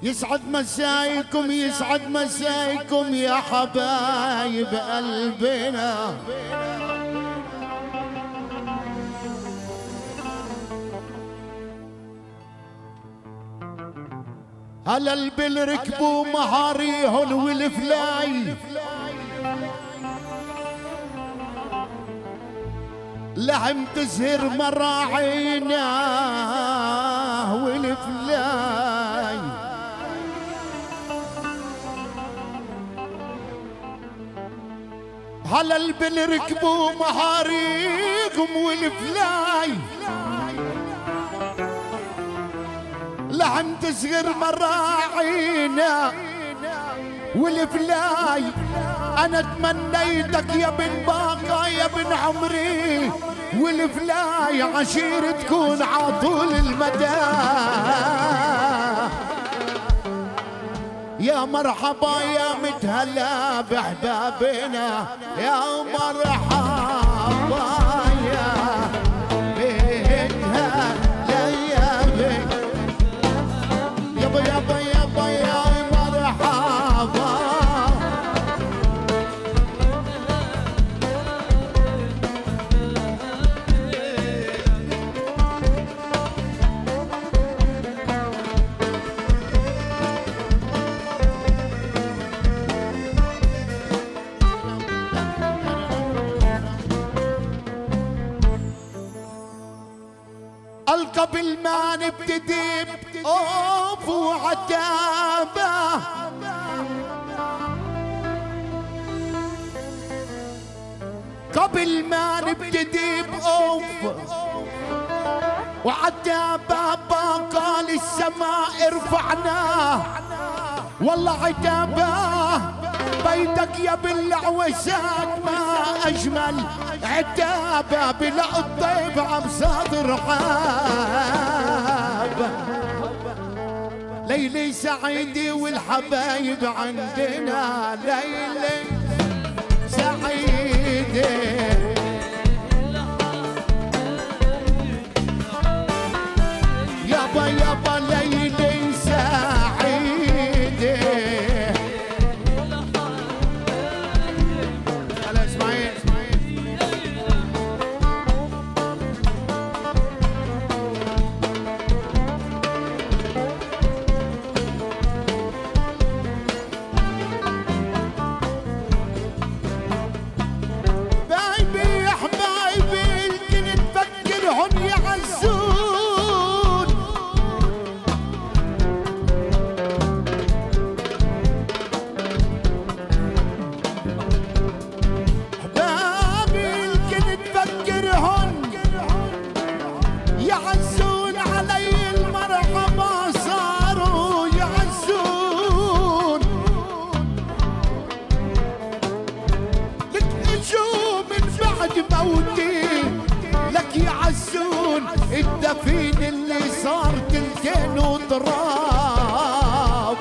يسعد مسايكم يسعد مسايكم يا حبايب قلبنا. هلا البل ركبوا مهاريهن والفلاي لحم تزهر مراعينا والفلاي. هلا البل ركبوا مهاريكم والفلاي لحم تزهر مراعينا والفلاي. انا تمنيتك يا بن باقة يا بن عمري والفلاي عشير تكون عطول المدى. يا مرحبا يا متهلا بحبابنا يا مرحبا يا متهلا يا بن يابا يابا يابا يا مرحبا. قبل ما نبتدي بأوف وعتابة قبل ما نبتدي بأوف وعتابة باقى للسماء رفعناه. والله عتابة بيتك يا بالعوسات ما أجمل عتابة بلا الطيب عبصاد رحاب. ليلي سعيدي والحبايب عندنا ليلي سعيدي يابا يابا ليلي سعيدي. الدفين اللي صار تلتين وتراب.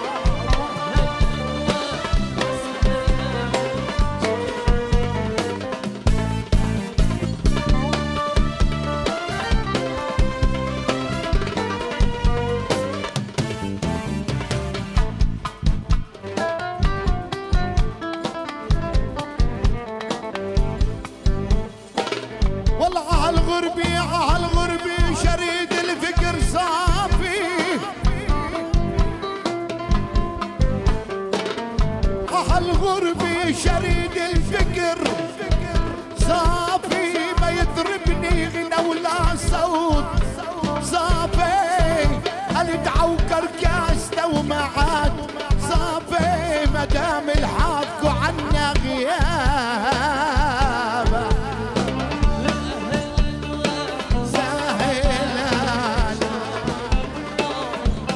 والله عالغربي عالغربي شريد الفكر صافي. عالغربي شريد الفكر صافي. ما يضربني غنى ولا صوت صافي. قلت عوكر كاسته ومعاد صافي. مدام الحاكوا عنا غياب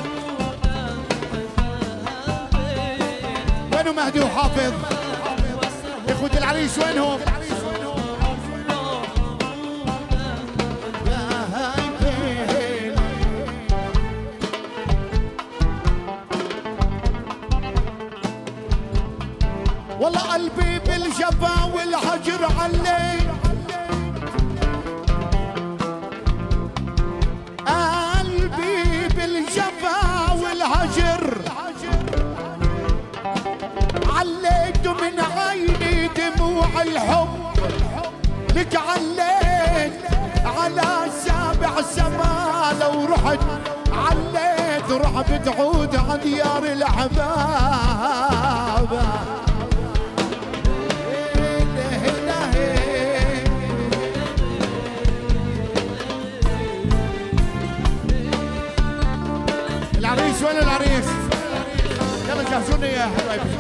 مهدي وحافظ من عيني دموع الحب لك عليت على سابع سما لو رحت عليت رعب تعود عن ديار الأحباب العريس وين العريس؟ يلا جهزوني يا حبايبي.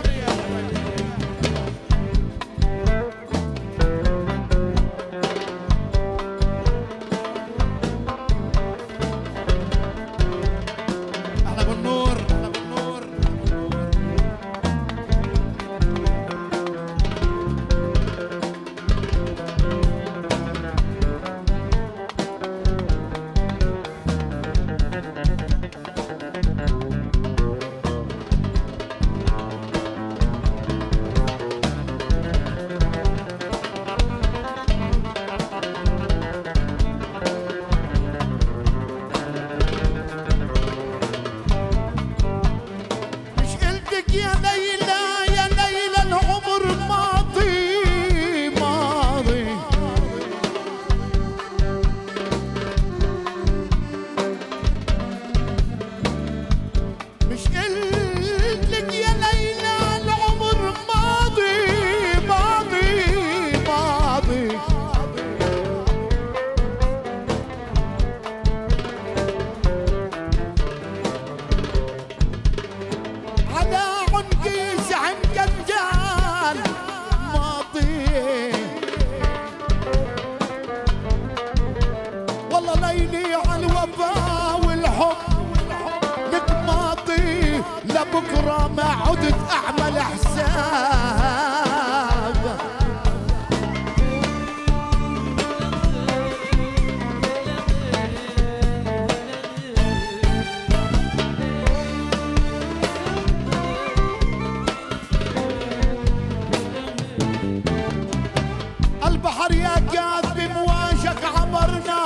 بكرة ما عدت أعمل حساب البحر يا كاذب بمواجك عبرنا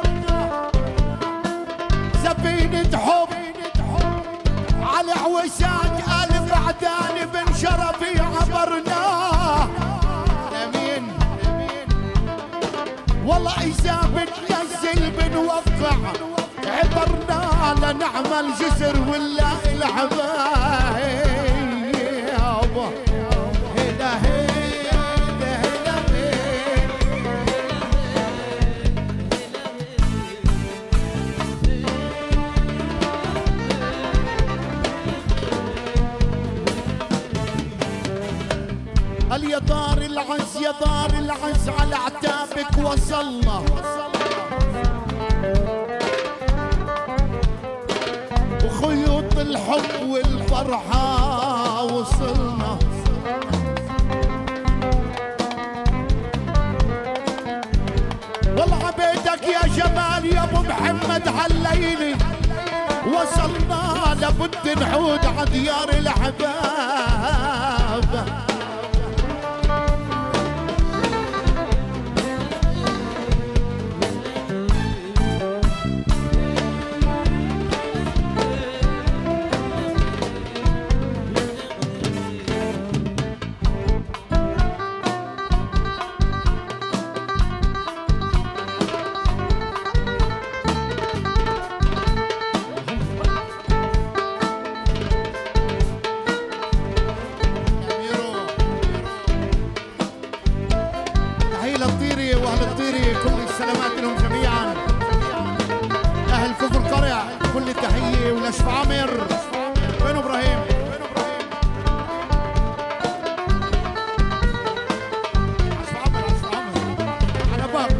سفينة حب على عوسات ألف عدان بن شرفي عبرناه أمين والله إذا بننزل بنوقع عبرنا لنعمل جسر ولا الحبايب هنا يا دار العز يا دار العز على عتابك وصلنا وخيوط الحب والفرحة وصلنا والله عبيدك يا جمال يا ابو محمد هالليلة وصلنا لابد نعود على ديار الأحباب ونشف عامر وين ابراهيم؟ نشف عامر على باب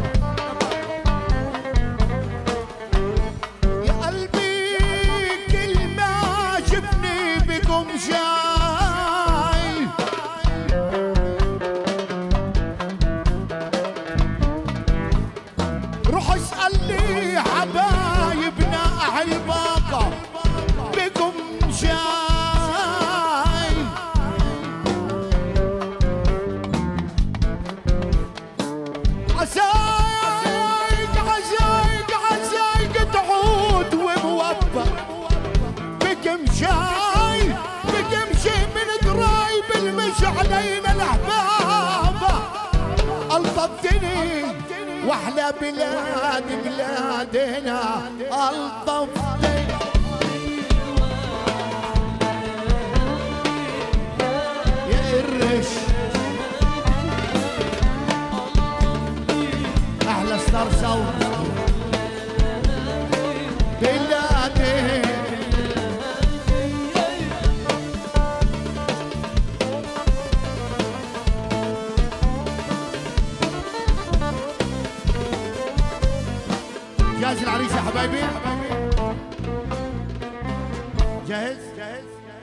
يا قلبي كل ما شفني بكم جاي روح اسأل لي حبايبنا أهل باقة بكم جاي ألطفتني واحلى بلاد بلادنا ألطفتني. يا قرش أحلى ستار ساوند بلادي. جاهز العريس يا حبايبي؟ جاهز؟